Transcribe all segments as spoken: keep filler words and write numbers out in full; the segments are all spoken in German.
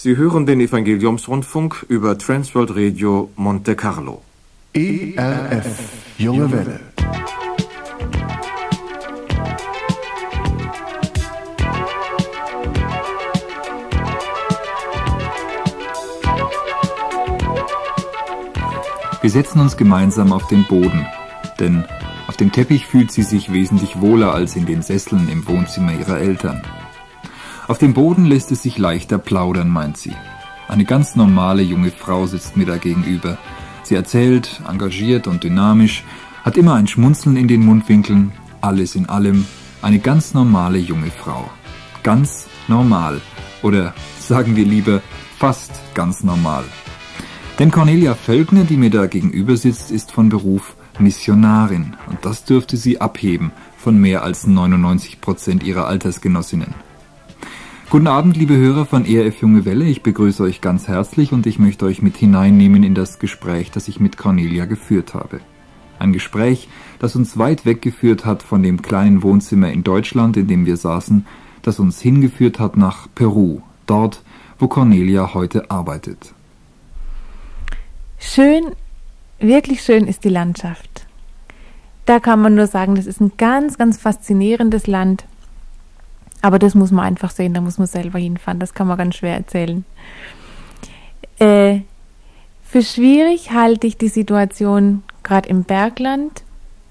Sie hören den Evangeliumsrundfunk über Transworld Radio Monte Carlo. E R F Junge Welle. Wir setzen uns gemeinsam auf den Boden, denn auf dem Teppich fühlt sie sich wesentlich wohler als in den Sesseln im Wohnzimmer ihrer Eltern. Auf dem Boden lässt es sich leichter plaudern, meint sie. Eine ganz normale junge Frau sitzt mir da gegenüber. Sie erzählt, engagiert und dynamisch, hat immer ein Schmunzeln in den Mundwinkeln, alles in allem eine ganz normale junge Frau. Ganz normal. Oder sagen wir lieber, fast ganz normal. Denn Cornelia Völkner, die mir da gegenüber sitzt, ist von Beruf Missionarin. Und das dürfte sie abheben von mehr als neunundneunzig Prozent ihrer Altersgenossinnen. Guten Abend, liebe Hörer von E R F Junge Welle. Ich begrüße euch ganz herzlich und ich möchte euch mit hineinnehmen in das Gespräch, das ich mit Cornelia geführt habe. Ein Gespräch, das uns weit weggeführt hat von dem kleinen Wohnzimmer in Deutschland, in dem wir saßen, das uns hingeführt hat nach Peru, dort, wo Cornelia heute arbeitet. Schön, wirklich schön ist die Landschaft. Da kann man nur sagen, das ist ein ganz, ganz faszinierendes Land. Aber das muss man einfach sehen, da muss man selber hinfahren, das kann man ganz schwer erzählen. Äh, für schwierig halte ich die Situation gerade im Bergland.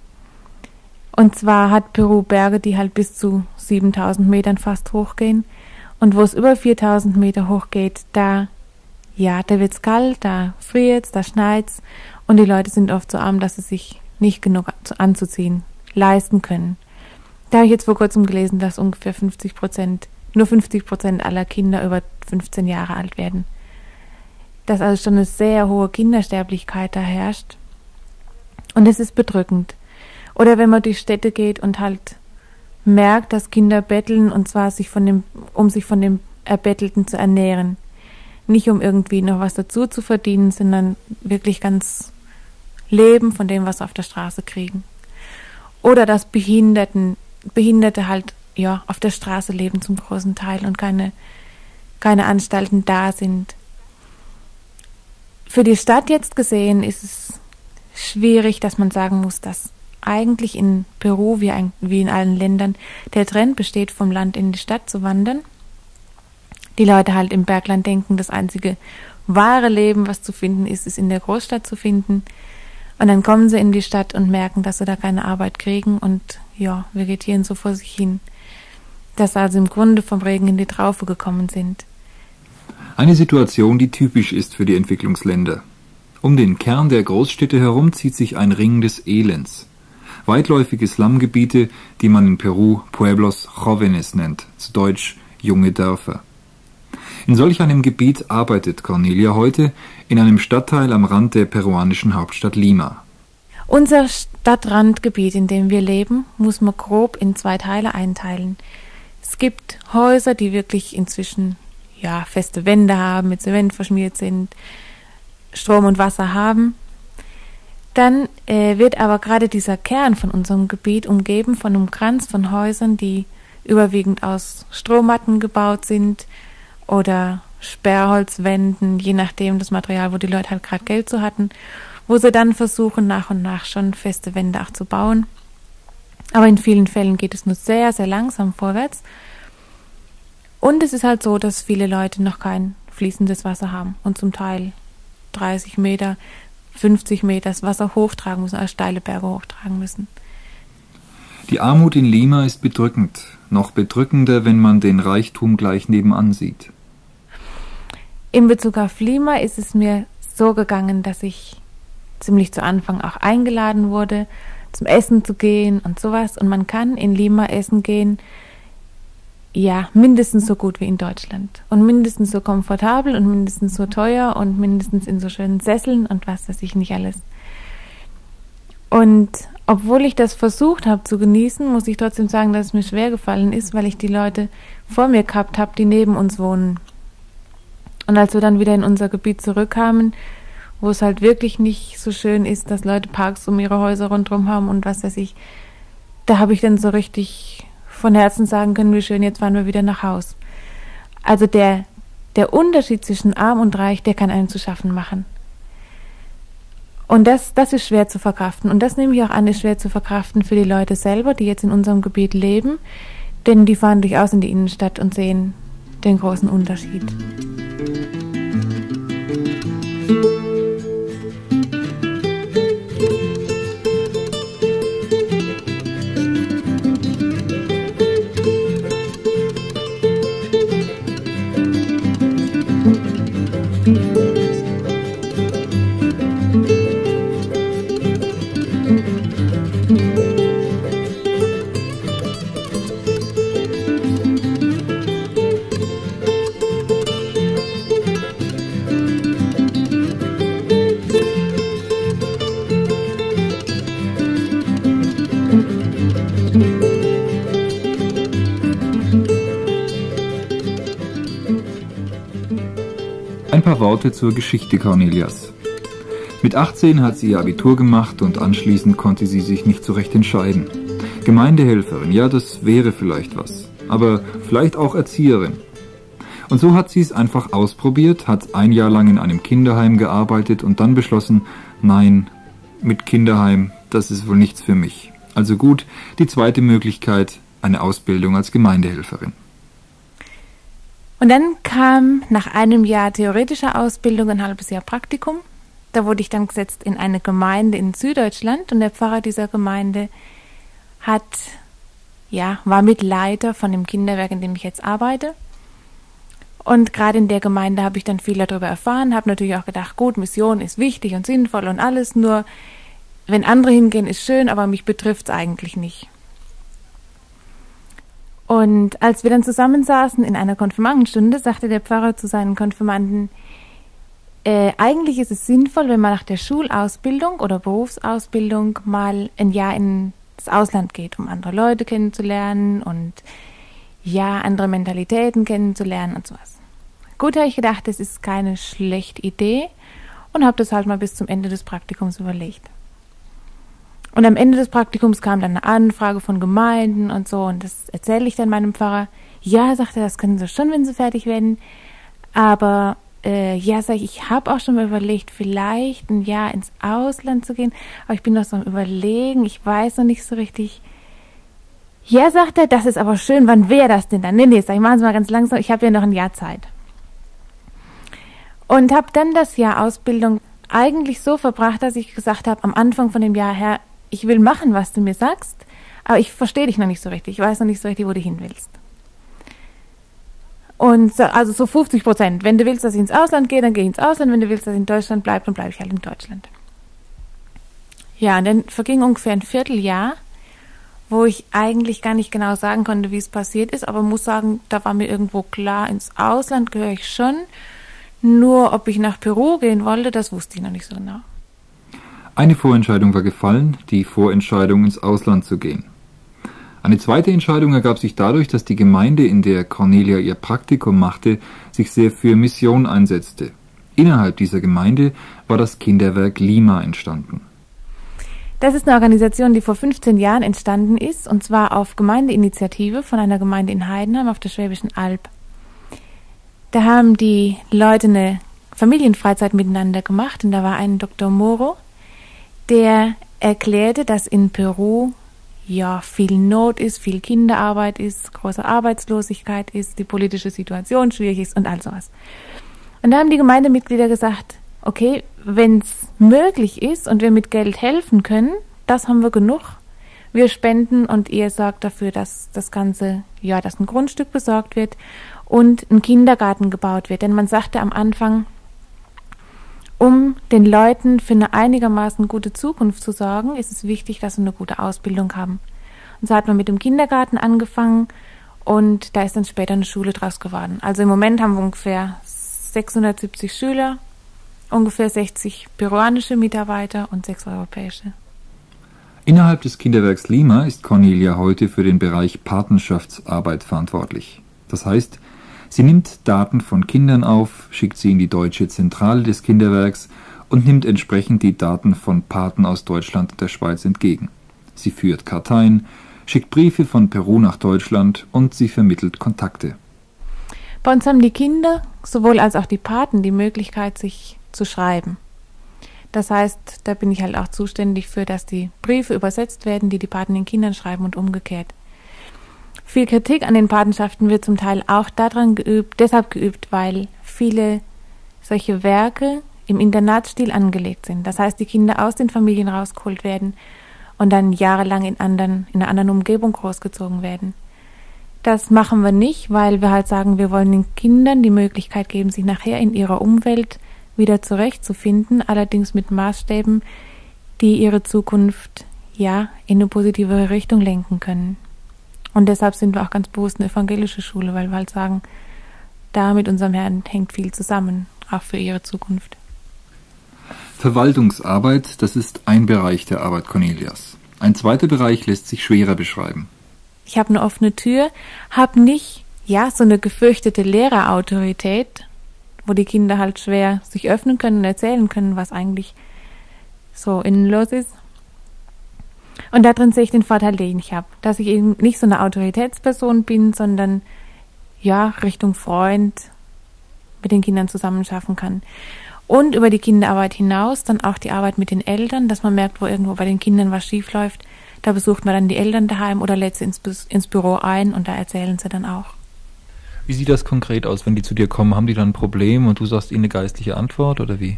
Und zwar hat Peru Berge, die halt bis zu siebentausend Metern fast hochgehen. Und wo es über viertausend Meter hochgeht, da, ja, da wird's kalt, da friert's, da schneit's. Und die Leute sind oft so arm, dass sie sich nicht genug anzuziehen leisten können. Da habe ich jetzt vor kurzem gelesen, dass ungefähr fünfzig Prozent, nur fünfzig Prozent aller Kinder über fünfzehn Jahre alt werden. Dass also schon eine sehr hohe Kindersterblichkeit da herrscht. Und es ist bedrückend. Oder wenn man durch Städte geht und halt merkt, dass Kinder betteln, und zwar sich von dem, um sich von dem Erbettelten zu ernähren. Nicht um irgendwie noch was dazu zu verdienen, sondern wirklich ganz leben von dem, was sie auf der Straße kriegen. Oder dass Behinderten Behinderte halt ja auf der Straße leben zum großen Teil und keine, keine Anstalten da sind. Für die Stadt jetzt gesehen ist es schwierig, dass man sagen muss, dass eigentlich in Peru wie, ein, wie in allen Ländern der Trend besteht, vom Land in die Stadt zu wandern. Die Leute halt im Bergland denken, das einzige wahre Leben, was zu finden ist, ist in der Großstadt zu finden. Und dann kommen sie in die Stadt und merken, dass sie da keine Arbeit kriegen und ja, vegetieren so vor sich hin. Dass sie also im Grunde vom Regen in die Traufe gekommen sind. Eine Situation, die typisch ist für die Entwicklungsländer. Um den Kern der Großstädte herum zieht sich ein Ring des Elends. Weitläufige Slumgebiete, die man in Peru Pueblos Jóvenes nennt, zu Deutsch junge Dörfer. In solch einem Gebiet arbeitet Cornelia heute in einem Stadtteil am Rand der peruanischen Hauptstadt Lima. Unser Stadtrandgebiet, in dem wir leben, muss man grob in zwei Teile einteilen. Es gibt Häuser, die wirklich inzwischen ja, feste Wände haben, mit Zement verschmiert sind, Strom und Wasser haben. Dann äh, wird aber gerade dieser Kern von unserem Gebiet umgeben von einem Kranz von Häusern, die überwiegend aus Strohmatten gebaut sind oder Sperrholzwänden, je nachdem das Material, wo die Leute halt gerade Geld zu hatten, wo sie dann versuchen, nach und nach schon feste Wände auch zu bauen. Aber in vielen Fällen geht es nur sehr, sehr langsam vorwärts. Und es ist halt so, dass viele Leute noch kein fließendes Wasser haben und zum Teil dreißig Meter, fünfzig Meter das Wasser hochtragen müssen, also steile Berge hochtragen müssen. Die Armut in Lima ist bedrückend. Noch bedrückender, wenn man den Reichtum gleich nebenan sieht. In Bezug auf Lima ist es mir so gegangen, dass ich ziemlich zu Anfang auch eingeladen wurde, zum Essen zu gehen und sowas. Und man kann in Lima essen gehen, ja, mindestens so gut wie in Deutschland. Und mindestens so komfortabel und mindestens so teuer und mindestens in so schönen Sesseln und was weiß ich nicht alles. Und obwohl ich das versucht habe zu genießen, muss ich trotzdem sagen, dass es mir schwer gefallen ist, weil ich die Leute vor mir gehabt habe, die neben uns wohnen. Und als wir dann wieder in unser Gebiet zurückkamen, wo es halt wirklich nicht so schön ist, dass Leute Parks um ihre Häuser rundherum haben und was weiß ich, da habe ich dann so richtig von Herzen sagen können, wie schön, jetzt fahren wir wieder nach Haus. Also der der Unterschied zwischen arm und reich, der kann einem zu schaffen machen. Und das, das ist schwer zu verkraften. Und das nehme ich auch an, ist schwer zu verkraften für die Leute selber, die jetzt in unserem Gebiet leben. Denn die fahren durchaus in die Innenstadt und sehen den großen Unterschied. Ein paar Worte zur Geschichte Cornelias. Mit achtzehn hat sie ihr Abitur gemacht und anschließend konnte sie sich nicht so recht entscheiden. Gemeindehelferin, ja, das wäre vielleicht was, aber vielleicht auch Erzieherin. Und so hat sie es einfach ausprobiert, hat ein Jahr lang in einem Kinderheim gearbeitet und dann beschlossen, nein, mit Kinderheim, das ist wohl nichts für mich. Also gut, die zweite Möglichkeit, eine Ausbildung als Gemeindehelferin. Und dann kam nach einem Jahr theoretischer Ausbildung ein halbes Jahr Praktikum. Da wurde ich dann gesetzt in eine Gemeinde in Süddeutschland und der Pfarrer dieser Gemeinde hat, ja, war Mitleiter von dem Kinderwerk, in dem ich jetzt arbeite. Und gerade in der Gemeinde habe ich dann viel darüber erfahren, habe natürlich auch gedacht, gut, Mission ist wichtig und sinnvoll und alles, nur wenn andere hingehen, ist schön, aber mich betrifft es eigentlich nicht. Und als wir dann zusammensaßen in einer Konfirmandenstunde, sagte der Pfarrer zu seinen Konfirmanden, äh, eigentlich ist es sinnvoll, wenn man nach der Schulausbildung oder Berufsausbildung mal ein Jahr ins Ausland geht, um andere Leute kennenzulernen und ja, andere Mentalitäten kennenzulernen und sowas. Gut, habe ich gedacht, das ist keine schlechte Idee und habe das halt mal bis zum Ende des Praktikums überlegt. Und am Ende des Praktikums kam dann eine Anfrage von Gemeinden und so und das erzähle ich dann meinem Pfarrer. Ja, sagt er, das können Sie schon, wenn Sie fertig werden. Aber äh, ja, sag ich, ich habe auch schon mal überlegt, vielleicht ein Jahr ins Ausland zu gehen. Aber ich bin noch so am Überlegen, ich weiß noch nicht so richtig. Ja, sagt er, das ist aber schön, wann wäre das denn dann? Nee, nee, sag ich, machen Sie mal ganz langsam, ich habe ja noch ein Jahr Zeit. Und habe dann das Jahr Ausbildung eigentlich so verbracht, dass ich gesagt habe, am Anfang von dem Jahr her, ich will machen, was du mir sagst, aber ich verstehe dich noch nicht so richtig. Ich weiß noch nicht so richtig, wo du hin willst. Und so, also so fünfzig Prozent. Wenn du willst, dass ich ins Ausland gehe, dann gehe ich ins Ausland. Wenn du willst, dass ich in Deutschland bleibe, dann bleibe ich halt in Deutschland. Ja, und dann verging ungefähr ein Vierteljahr, wo ich eigentlich gar nicht genau sagen konnte, wie es passiert ist, aber muss sagen, da war mir irgendwo klar, ins Ausland gehöre ich schon. Nur, ob ich nach Peru gehen wollte, das wusste ich noch nicht so genau. Eine Vorentscheidung war gefallen, die Vorentscheidung ins Ausland zu gehen. Eine zweite Entscheidung ergab sich dadurch, dass die Gemeinde, in der Cornelia ihr Praktikum machte, sich sehr für Mission einsetzte. Innerhalb dieser Gemeinde war das Kinderwerk Lima entstanden. Das ist eine Organisation, die vor fünfzehn Jahren entstanden ist, und zwar auf Gemeindeinitiative von einer Gemeinde in Heidenheim auf der Schwäbischen Alb. Da haben die Leute eine Familienfreizeit miteinander gemacht und da war ein Doktor Moro, der erklärte, dass in Peru ja viel Not ist, viel Kinderarbeit ist, große Arbeitslosigkeit ist, die politische Situation schwierig ist und all sowas. Und da haben die Gemeindemitglieder gesagt, okay, wenn es möglich ist und wir mit Geld helfen können, das haben wir genug. Wir spenden und ihr sorgt dafür, dass das Ganze, ja, dass ein Grundstück besorgt wird und ein Kindergarten gebaut wird. Denn man sagte am Anfang, um den Leuten für eine einigermaßen gute Zukunft zu sorgen, ist es wichtig, dass sie eine gute Ausbildung haben. Und so hat man mit dem Kindergarten angefangen und da ist dann später eine Schule draus geworden. Also im Moment haben wir ungefähr sechshundertsiebzig Schüler, ungefähr sechzig peruanische Mitarbeiter und sechs europäische. Innerhalb des Kinderwerks Lima ist Cornelia heute für den Bereich Patenschaftsarbeit verantwortlich. Das heißt, sie nimmt Daten von Kindern auf, schickt sie in die deutsche Zentrale des Kinderwerks und nimmt entsprechend die Daten von Paten aus Deutschland und der Schweiz entgegen. Sie führt Karteien, schickt Briefe von Peru nach Deutschland und sie vermittelt Kontakte. Bei uns haben die Kinder, sowohl als auch die Paten, die Möglichkeit, sich zu schreiben. Das heißt, da bin ich halt auch zuständig für, dass die Briefe übersetzt werden, die die Paten den Kindern schreiben und umgekehrt. Viel Kritik an den Patenschaften wird zum Teil auch daran geübt, deshalb geübt, weil viele solche Werke im Internatsstil angelegt sind. Das heißt, die Kinder aus den Familien rausgeholt werden und dann jahrelang in, anderen, in einer anderen Umgebung großgezogen werden. Das machen wir nicht, weil wir halt sagen, wir wollen den Kindern die Möglichkeit geben, sich nachher in ihrer Umwelt wieder zurechtzufinden, allerdings mit Maßstäben, die ihre Zukunft ja in eine positivere Richtung lenken können. Und deshalb sind wir auch ganz bewusst eine evangelische Schule, weil wir halt sagen, da mit unserem Herrn hängt viel zusammen, auch für ihre Zukunft. Verwaltungsarbeit, das ist ein Bereich der Arbeit Cornelias. Ein zweiter Bereich lässt sich schwerer beschreiben. Ich habe eine offene Tür, habe nicht ja so eine gefürchtete Lehrerautorität, wo die Kinder halt schwer sich öffnen können und erzählen können, was eigentlich so innen los ist. Und darin sehe ich den Vorteil, den ich habe, dass ich eben nicht so eine Autoritätsperson bin, sondern ja Richtung Freund mit den Kindern zusammen schaffen kann. Und über die Kinderarbeit hinaus dann auch die Arbeit mit den Eltern, dass man merkt, wo irgendwo bei den Kindern was schief läuft. Da besucht man dann die Eltern daheim oder lädt sie ins, ins Büro ein und da erzählen sie dann auch. Wie sieht das konkret aus, wenn die zu dir kommen? Haben die dann ein Problem und du sagst ihnen eine geistliche Antwort oder wie?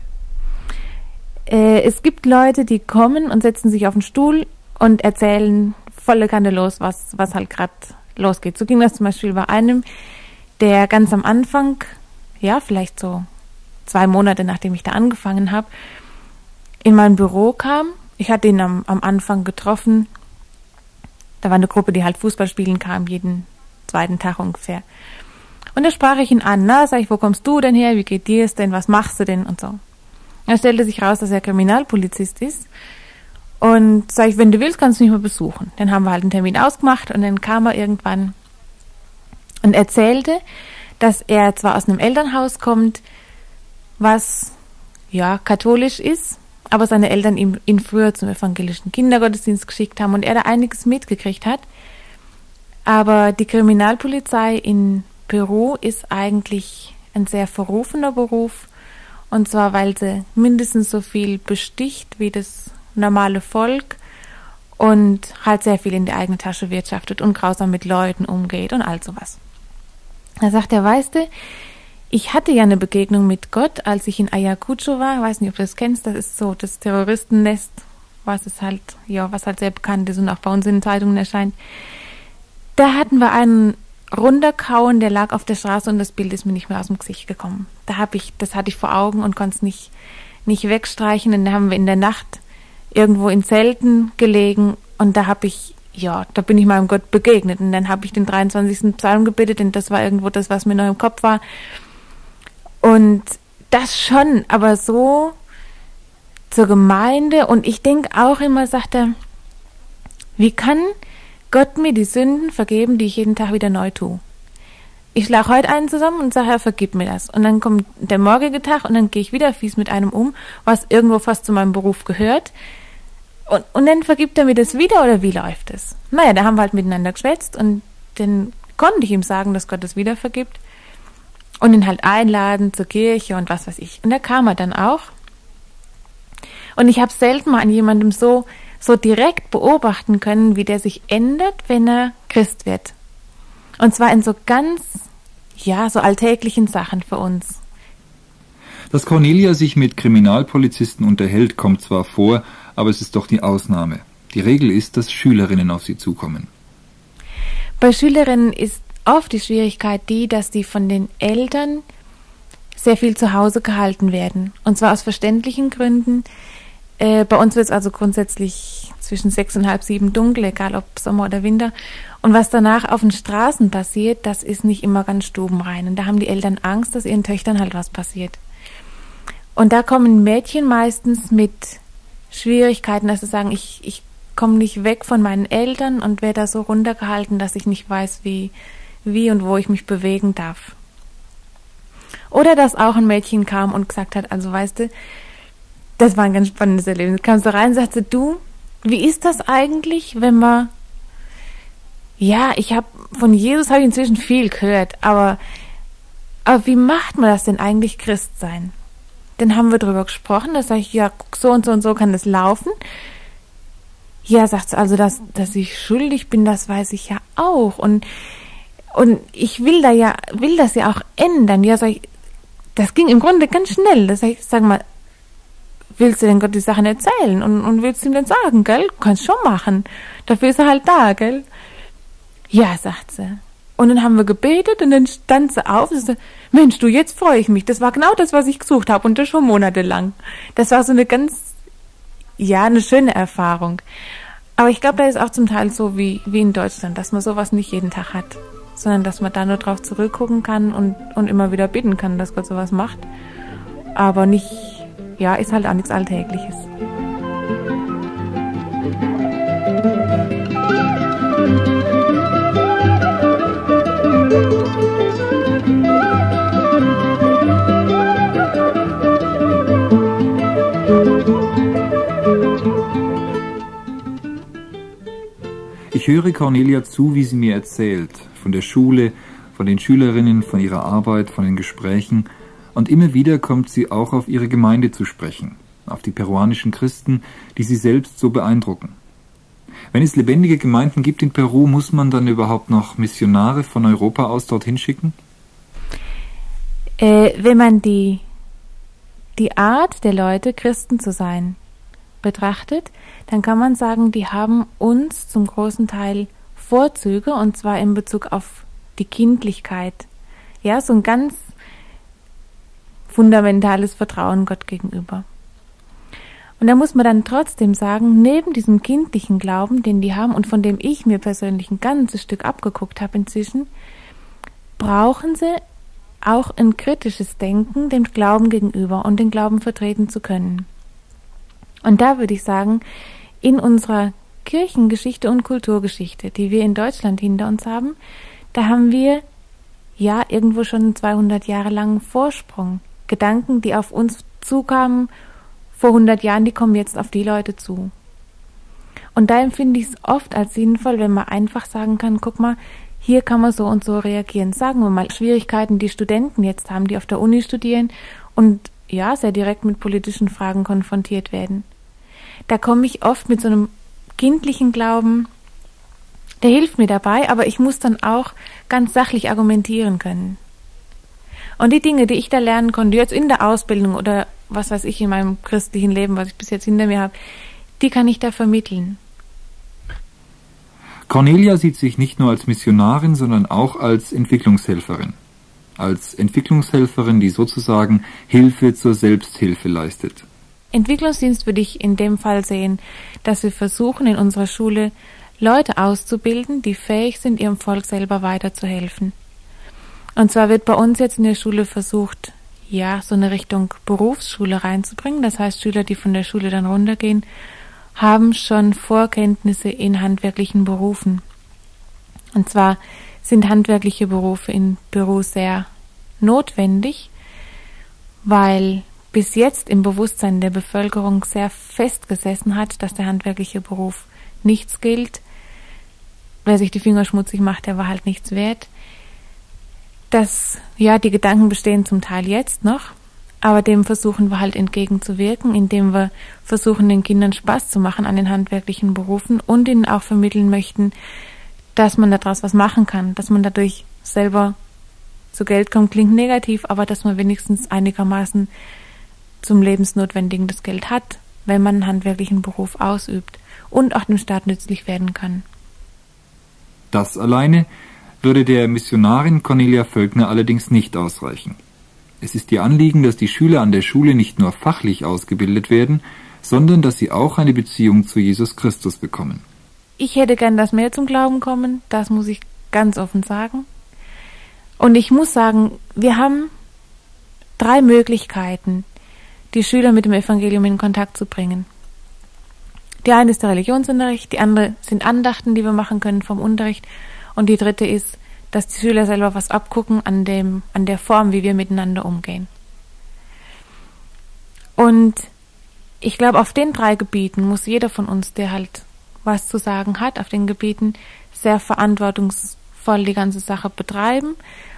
Äh, es gibt Leute, die kommen und setzen sich auf den Stuhl und erzählen volle Kanne los, was, was halt gerade losgeht. So ging das zum Beispiel bei einem, der ganz am Anfang, ja vielleicht so zwei Monate nachdem ich da angefangen habe, in mein Büro kam. Ich hatte ihn am, am Anfang getroffen. Da war eine Gruppe, die halt Fußball spielen kam, jeden zweiten Tag ungefähr. Und da sprach ich ihn an, na, sag ich, wo kommst du denn her, wie geht dir es denn, was machst du denn und so. Da stellte sich raus, dass er Kriminalpolizist ist und sag ich, wenn du willst, kannst du mich mal besuchen. Dann haben wir halt einen Termin ausgemacht und dann kam er irgendwann und erzählte, dass er zwar aus einem Elternhaus kommt, was ja katholisch ist, aber seine Eltern ihn, ihn früher zum evangelischen Kindergottesdienst geschickt haben und er da einiges mitgekriegt hat. Aber die Kriminalpolizei in Peru ist eigentlich ein sehr verrufener Beruf, und zwar, weil sie mindestens so viel besticht wie das normale Volk und halt sehr viel in die eigene Tasche wirtschaftet und grausam mit Leuten umgeht und all sowas. Da sagt er, weißt du, ich hatte ja eine Begegnung mit Gott, als ich in Ayacucho war, ich weiß nicht, ob du das kennst, das ist so das Terroristennest, was ist halt, ja, was halt sehr bekannt ist und auch bei uns in den Zeitungen erscheint. Da hatten wir einen runterkauen, der lag auf der Straße und das Bild ist mir nicht mehr aus dem Gesicht gekommen. Da habe ich, das hatte ich vor Augen und konnte es nicht, nicht wegstreichen. Und dann haben wir in der Nacht irgendwo in Zelten gelegen und da habe ich, ja, da bin ich meinem Gott begegnet und dann habe ich den dreiundzwanzigsten Psalm gebetet und das war irgendwo das, was mir noch im Kopf war. Und das schon, aber so zur Gemeinde und ich denke auch immer, sagt er, wie kann Gott mir die Sünden vergeben, die ich jeden Tag wieder neu tue. Ich schlage heute einen zusammen und sage, Herr, vergib mir das. Und dann kommt der morgige Tag und dann gehe ich wieder fies mit einem um, was irgendwo fast zu meinem Beruf gehört. Und, und dann vergibt er mir das wieder oder wie läuft es? Naja, da haben wir halt miteinander geschwätzt und dann konnte ich ihm sagen, dass Gott es wieder vergibt und ihn halt einladen zur Kirche und was weiß ich. Und da kam er dann auch. Und ich habe selten mal an jemandem so so direkt beobachten können, wie der sich ändert, wenn er Christ wird. Und zwar in so ganz, ja, so alltäglichen Sachen für uns. Dass Cornelia sich mit Kriminalpolizisten unterhält, kommt zwar vor, aber es ist doch die Ausnahme. Die Regel ist, dass Schülerinnen auf sie zukommen. Bei Schülerinnen ist oft die Schwierigkeit die, dass die von den Eltern sehr viel zu Hause gehalten werden. Und zwar aus verständlichen Gründen. Äh, bei uns wird es also grundsätzlich zwischen sechs und halb sieben dunkel, egal ob Sommer oder Winter. Und was danach auf den Straßen passiert, das ist nicht immer ganz stubenrein. Und da haben die Eltern Angst, dass ihren Töchtern halt was passiert. Und da kommen Mädchen meistens mit Schwierigkeiten, dass sie sagen, ich, ich komme nicht weg von meinen Eltern und werde da so runtergehalten, dass ich nicht weiß, wie, wie und wo ich mich bewegen darf. Oder dass auch ein Mädchen kam und gesagt hat, also weißt du, das war ein ganz spannendes Erlebnis. Kam so rein und sagte, du, wie ist das eigentlich, wenn man, ja, ich habe von Jesus habe ich inzwischen viel gehört, aber aber wie macht man das denn eigentlich, Christ sein? Dann haben wir drüber gesprochen, da sage ich, ja, so und so und so kann das laufen. Ja, sagt sie, also, dass, dass ich schuldig bin, das weiß ich ja auch. Und, und ich will da ja, will das ja auch ändern. Ja, sag ich, das ging im Grunde ganz schnell. Das sag ich, sag mal, willst du denn Gott die Sachen erzählen? Und, und willst du ihm denn sagen, gell? Kannst schon machen. Dafür ist er halt da, gell? Ja, sagt sie. Und dann haben wir gebetet und dann stand sie auf und sagte, Mensch, du, jetzt freue ich mich. Das war genau das, was ich gesucht habe und das schon monatelang. Das war so eine ganz, ja, eine schöne Erfahrung. Aber ich glaube, da ist auch zum Teil so wie, wie in Deutschland, dass man sowas nicht jeden Tag hat, sondern dass man da nur drauf zurückgucken kann und, und immer wieder bitten kann, dass Gott sowas macht. Aber nicht, ja, ist halt auch nichts Alltägliches. Ich höre Cornelia zu, wie sie mir erzählt, von der Schule, von den Schülerinnen, von ihrer Arbeit, von den Gesprächen, und immer wieder kommt sie auch auf ihre Gemeinde zu sprechen, auf die peruanischen Christen, die sie selbst so beeindrucken. Wenn es lebendige Gemeinden gibt in Peru, muss man dann überhaupt noch Missionare von Europa aus dorthin schicken? Äh, wenn man die, die Art der Leute, Christen zu sein, betrachtet, dann kann man sagen, die haben uns zum großen Teil Vorzüge, und zwar in Bezug auf die Kindlichkeit. Ja, so ein ganz fundamentales Vertrauen Gott gegenüber. Und da muss man dann trotzdem sagen, neben diesem kindlichen Glauben, den die haben und von dem ich mir persönlich ein ganzes Stück abgeguckt habe inzwischen, brauchen sie auch ein kritisches Denken dem Glauben gegenüber und den Glauben vertreten zu können. Und da würde ich sagen, in unserer Kirchengeschichte und Kulturgeschichte, die wir in Deutschland hinter uns haben, da haben wir ja irgendwo schon zweihundert Jahre langen Vorsprung. Gedanken, die auf uns zukamen vor hundert Jahren, die kommen jetzt auf die Leute zu. Und da empfinde ich es oft als sinnvoll, wenn man einfach sagen kann, guck mal, hier kann man so und so reagieren. Sagen wir mal, Schwierigkeiten, die Studenten jetzt haben, die auf der Uni studieren und ja, sehr direkt mit politischen Fragen konfrontiert werden. Da komme ich oft mit so einem kindlichen Glauben, der hilft mir dabei, aber ich muss dann auch ganz sachlich argumentieren können. Und die Dinge, die ich da lernen konnte, jetzt in der Ausbildung oder was weiß ich in meinem christlichen Leben, was ich bis jetzt hinter mir habe, die kann ich da vermitteln. Cornelia sieht sich nicht nur als Missionarin, sondern auch als Entwicklungshelferin. Als Entwicklungshelferin, die sozusagen Hilfe zur Selbsthilfe leistet. Entwicklungsdienst würde ich in dem Fall sehen, dass wir versuchen, in unserer Schule Leute auszubilden, die fähig sind, ihrem Volk selber weiterzuhelfen. Und zwar wird bei uns jetzt in der Schule versucht, ja, so eine Richtung Berufsschule reinzubringen. Das heißt, Schüler, die von der Schule dann runtergehen, haben schon Vorkenntnisse in handwerklichen Berufen. Und zwar sind handwerkliche Berufe in Peru sehr notwendig, weil bis jetzt im Bewusstsein der Bevölkerung sehr festgesessen hat, dass der handwerkliche Beruf nichts gilt. Wer sich die Finger schmutzig macht, der war halt nichts wert. Das, ja, die Gedanken bestehen zum Teil jetzt noch, aber dem versuchen wir halt entgegenzuwirken, indem wir versuchen, den Kindern Spaß zu machen an den handwerklichen Berufen und ihnen auch vermitteln möchten, dass man daraus was machen kann, dass man dadurch selber zu Geld kommt, klingt negativ, aber dass man wenigstens einigermaßen zum Lebensnotwendigen das Geld hat, wenn man einen handwerklichen Beruf ausübt und auch dem Staat nützlich werden kann. Das alleine würde der Missionarin Cornelia Völkner allerdings nicht ausreichen. Es ist ihr Anliegen, dass die Schüler an der Schule nicht nur fachlich ausgebildet werden, sondern dass sie auch eine Beziehung zu Jesus Christus bekommen. Ich hätte gern, dass mehr zum Glauben kommen, das muss ich ganz offen sagen. Und ich muss sagen, wir haben drei Möglichkeiten, die Schüler mit dem Evangelium in Kontakt zu bringen. Die eine ist der Religionsunterricht, die andere sind Andachten, die wir machen können vom Unterricht, und die dritte ist, dass die Schüler selber was abgucken an dem, an der Form, wie wir miteinander umgehen. Und ich glaube, auf den drei Gebieten muss jeder von uns, der halt was zu sagen hat, auf den Gebieten sehr verantwortungsvoll die ganze Sache betreiben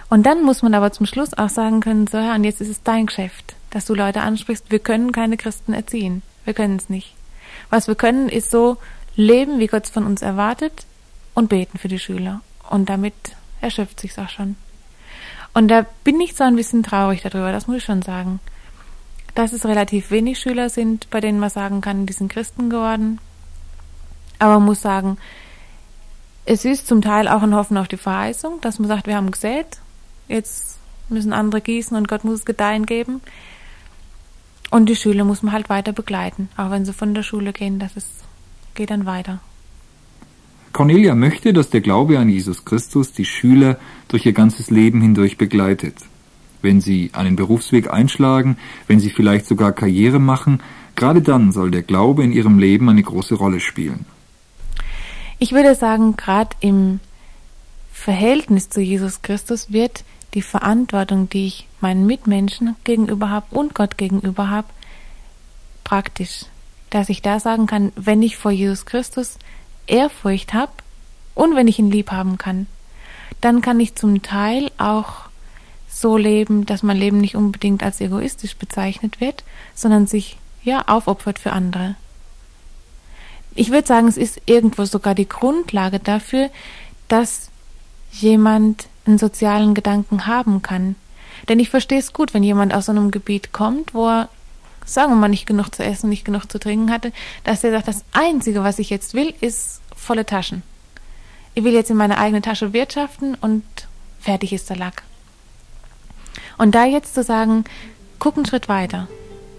Und dann muss man aber zum Schluss auch sagen können, so, ja, und jetzt ist es dein Geschäft, dass du Leute ansprichst. Wir können keine Christen erziehen. Wir können es nicht. Was wir können, ist so leben, wie Gott es von uns erwartet und beten für die Schüler. Und damit erschöpft sich's auch schon. Und da bin ich so ein bisschen traurig darüber, das muss ich schon sagen. Dass es relativ wenig Schüler sind, bei denen man sagen kann, die sind Christen geworden. Aber man muss sagen, es ist zum Teil auch ein Hoffen auf die Verheißung, dass man sagt, wir haben gesät, jetzt müssen andere gießen und Gott muss es gedeihen geben. Und die Schüler muss man halt weiter begleiten, auch wenn sie von der Schule gehen, das ist, geht dann weiter. Cornelia möchte, dass der Glaube an Jesus Christus die Schüler durch ihr ganzes Leben hindurch begleitet. Wenn sie einen Berufsweg einschlagen, wenn sie vielleicht sogar Karriere machen, gerade dann soll der Glaube in ihrem Leben eine große Rolle spielen. Ich würde sagen, gerade im Verhältnis zu Jesus Christus wird die Verantwortung, die ich meinen Mitmenschen gegenüber habe und Gott gegenüber habe, praktisch. Dass ich da sagen kann, wenn ich vor Jesus Christus Ehrfurcht habe und wenn ich ihn lieb haben kann, dann kann ich zum Teil auch so leben, dass mein Leben nicht unbedingt als egoistisch bezeichnet wird, sondern sich ja aufopfert für andere. Ich würde sagen, es ist irgendwo sogar die Grundlage dafür, dass jemand einen sozialen Gedanken haben kann. Denn ich verstehe es gut, wenn jemand aus so einem Gebiet kommt, wo er, sagen wir mal, nicht genug zu essen, nicht genug zu trinken hatte, dass er sagt, das Einzige, was ich jetzt will, ist volle Taschen. Ich will jetzt in meine eigene Tasche wirtschaften und fertig ist der Lack. Und da jetzt zu sagen, guck einen Schritt weiter.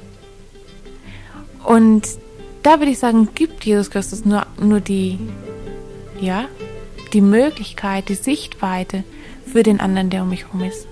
Und da würde ich sagen, gibt Jesus Christus nur, nur die, ja, die Möglichkeit, die Sichtweite für den anderen, der um mich herum ist.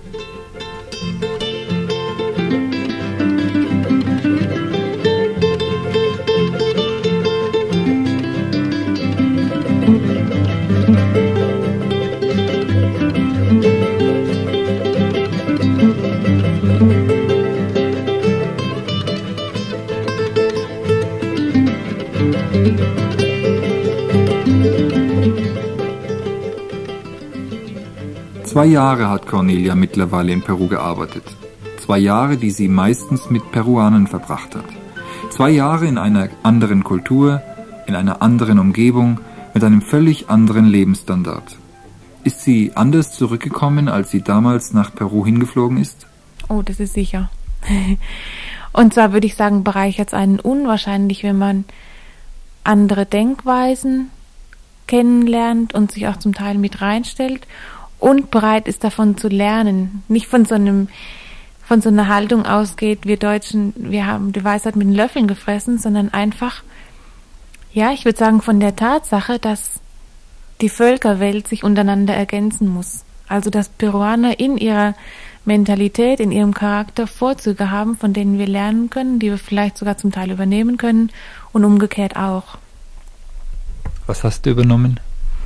Zwei Jahre hat Cornelia mittlerweile in Peru gearbeitet. Zwei Jahre, die sie meistens mit Peruanern verbracht hat. Zwei Jahre in einer anderen Kultur, in einer anderen Umgebung, mit einem völlig anderen Lebensstandard. Ist sie anders zurückgekommen, als sie damals nach Peru hingeflogen ist? Oh, das ist sicher. Und zwar würde ich sagen, bereichert es einen unwahrscheinlich, wenn man andere Denkweisen kennenlernt und sich auch zum Teil mit reinstellt und bereit ist, davon zu lernen. Nicht von so einem, von so einer Haltung ausgeht, wir Deutschen, wir haben die Weisheit mit den Löffeln gefressen, sondern einfach, ja, ich würde sagen, von der Tatsache, dass die Völkerwelt sich untereinander ergänzen muss. Also, dass Peruaner in ihrer Mentalität, in ihrem Charakter Vorzüge haben, von denen wir lernen können, die wir vielleicht sogar zum Teil übernehmen können und umgekehrt auch. Was hast du übernommen?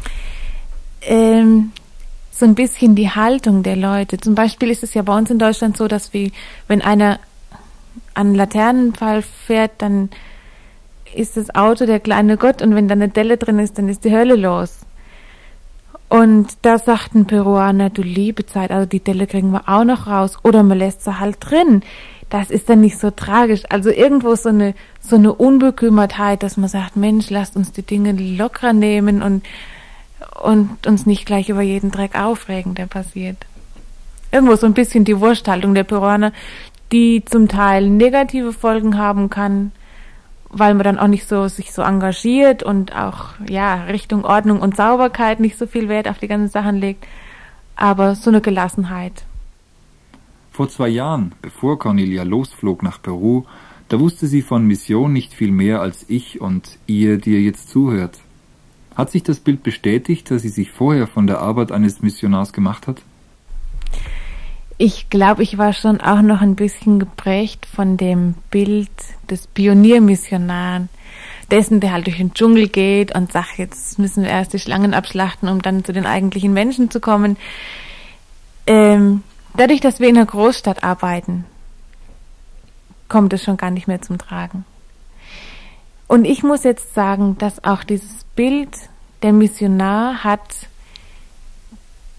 Ähm, so ein bisschen die Haltung der Leute. Zum Beispiel ist es ja bei uns in Deutschland so, dass wir, wenn einer an einen Laternenpfahl fährt, dann ist das Auto der kleine Gott und wenn da eine Delle drin ist, dann ist die Hölle los. Und da sagt ein Peruaner, du liebe Zeit, also die Delle kriegen wir auch noch raus. Oder man lässt sie halt drin. Das ist dann nicht so tragisch. Also irgendwo so eine, so eine Unbekümmertheit, dass man sagt, Mensch, lasst uns die Dinge lockerer nehmen und, und uns nicht gleich über jeden Dreck aufregen, der passiert. Irgendwo so ein bisschen die Wursthaltung der Peruaner, die zum Teil negative Folgen haben kann, weil man dann auch nicht so sich so engagiert und auch ja Richtung Ordnung und Sauberkeit nicht so viel Wert auf die ganzen Sachen legt, aber so eine Gelassenheit. Vor zwei Jahren, bevor Cornelia losflog nach Peru, da wusste sie von Mission nicht viel mehr als ich und ihr, die ihr jetzt zuhört. Hat sich das Bild bestätigt, das sie sich vorher von der Arbeit eines Missionars gemacht hat? Ich glaube, ich war schon auch noch ein bisschen geprägt von dem Bild des Pioniermissionaren, dessen, der halt durch den Dschungel geht und sagt, jetzt müssen wir erst die Schlangen abschlachten, um dann zu den eigentlichen Menschen zu kommen. Ähm, dadurch, dass wir in einer Großstadt arbeiten, kommt es schon gar nicht mehr zum Tragen. Und ich muss jetzt sagen, dass auch dieses Bild, der Missionar hat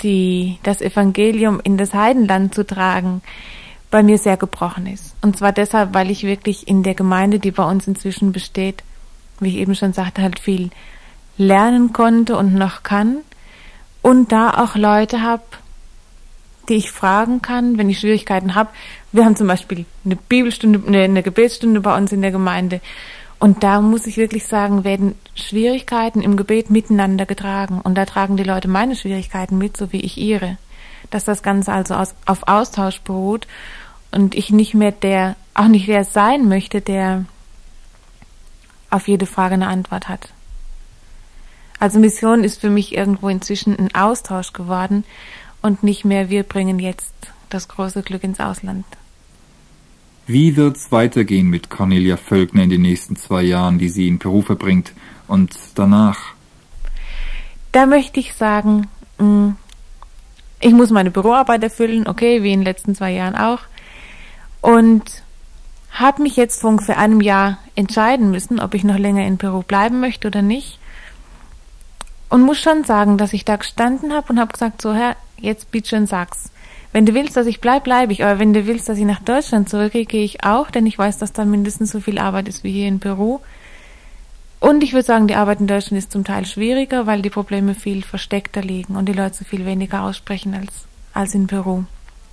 die, das Evangelium in das Heidenland zu tragen, bei mir sehr gebrochen ist. Und zwar deshalb, weil ich wirklich in der Gemeinde, die bei uns inzwischen besteht, wie ich eben schon sagte, halt viel lernen konnte und noch kann. Und da auch Leute habe, die ich fragen kann, wenn ich Schwierigkeiten habe. Wir haben zum Beispiel eine Bibelstunde, eine, eine Gebetsstunde bei uns in der Gemeinde. Und da muss ich wirklich sagen, werden Schwierigkeiten im Gebet miteinander getragen. Und da tragen die Leute meine Schwierigkeiten mit, so wie ich ihre. Dass das Ganze also aus, auf Austausch beruht und ich nicht mehr der, auch nicht der sein möchte, der auf jede Frage eine Antwort hat. Also Mission ist für mich irgendwo inzwischen ein Austausch geworden und nicht mehr, wir bringen jetzt das große Glück ins Ausland. Wie wird's weitergehen mit Cornelia Völkner in den nächsten zwei Jahren, die sie in Peru verbringt, und danach? Da möchte ich sagen, ich muss meine Büroarbeit erfüllen, okay, wie in den letzten zwei Jahren auch, und habe mich jetzt vor ungefähr einem Jahr entscheiden müssen, ob ich noch länger in Peru bleiben möchte oder nicht. Und muss schon sagen, dass ich da gestanden habe und habe gesagt, so Herr, jetzt bitte schön sag's. Wenn du willst, dass ich bleibe, bleibe ich. Aber wenn du willst, dass ich nach Deutschland zurückgehe, gehe ich auch, denn ich weiß, dass da mindestens so viel Arbeit ist wie hier in Peru. Und ich würde sagen, die Arbeit in Deutschland ist zum Teil schwieriger, weil die Probleme viel versteckter liegen und die Leute so viel weniger aussprechen als, als in Peru.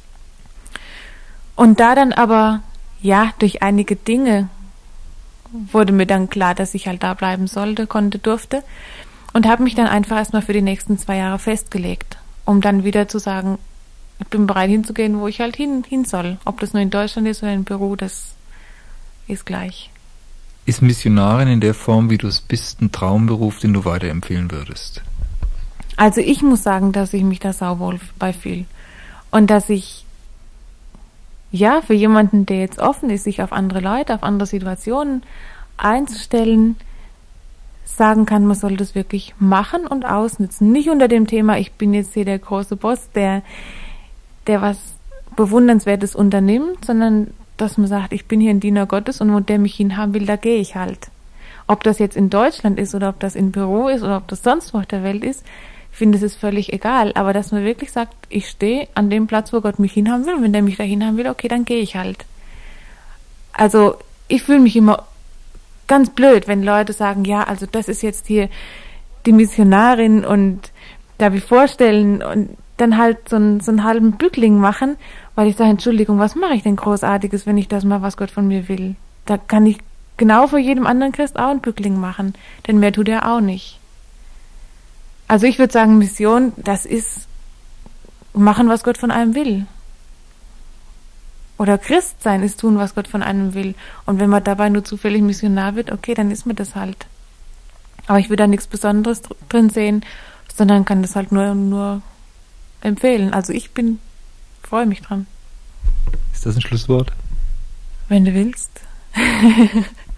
Und da dann aber, ja, durch einige Dinge wurde mir dann klar, dass ich halt da bleiben sollte, konnte, durfte. Und habe mich dann einfach erstmal für die nächsten zwei Jahre festgelegt, um dann wieder zu sagen, ich bin bereit hinzugehen, wo ich halt hin, hin soll. Ob das nur in Deutschland ist oder in Peru, das ist gleich. Ist Missionarin in der Form, wie du es bist, ein Traumberuf, den du weiterempfehlen würdest? Also ich muss sagen, dass ich mich da sauwohl bei fühle. Und dass ich, ja, für jemanden, der jetzt offen ist, sich auf andere Leute, auf andere Situationen einzustellen, sagen kann, man soll das wirklich machen und ausnutzen. Nicht unter dem Thema, ich bin jetzt hier der große Boss, der, der was Bewundernswertes unternimmt, sondern dass man sagt, ich bin hier ein Diener Gottes und wo der mich hinhaben will, da gehe ich halt. Ob das jetzt in Deutschland ist oder ob das in Peru ist oder ob das sonst wo auf der Welt ist, finde ich, es völlig egal. Aber dass man wirklich sagt, ich stehe an dem Platz, wo Gott mich hinhaben will, und wenn der mich da hinhaben will, okay, dann gehe ich halt. Also ich fühle mich immer ganz blöd, wenn Leute sagen, ja, also das ist jetzt hier die Missionarin und da wie vorstellen und dann halt so einen, so einen halben Bückling machen, weil ich sage, Entschuldigung, was mache ich denn Großartiges, wenn ich das mache, was Gott von mir will? Da kann ich genau vor jedem anderen Christ auch einen Bückling machen, denn mehr tut er auch nicht. Also ich würde sagen, Mission, das ist machen, was Gott von einem will. Oder Christ sein ist tun, was Gott von einem will. Und wenn man dabei nur zufällig Missionar wird, okay, dann ist man das halt. Aber ich würde da nichts Besonderes drin sehen, sondern kann das halt nur, nur empfehlen. Also ich bin, freue mich dran. Ist das ein Schlusswort? Wenn du willst.